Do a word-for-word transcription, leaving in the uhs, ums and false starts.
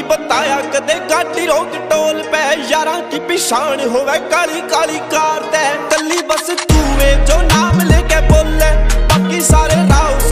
बताया कदे गाड़ी रोक टोल पे यारां की पिछाण होवे काली काली कार ते कली बस तू वे जो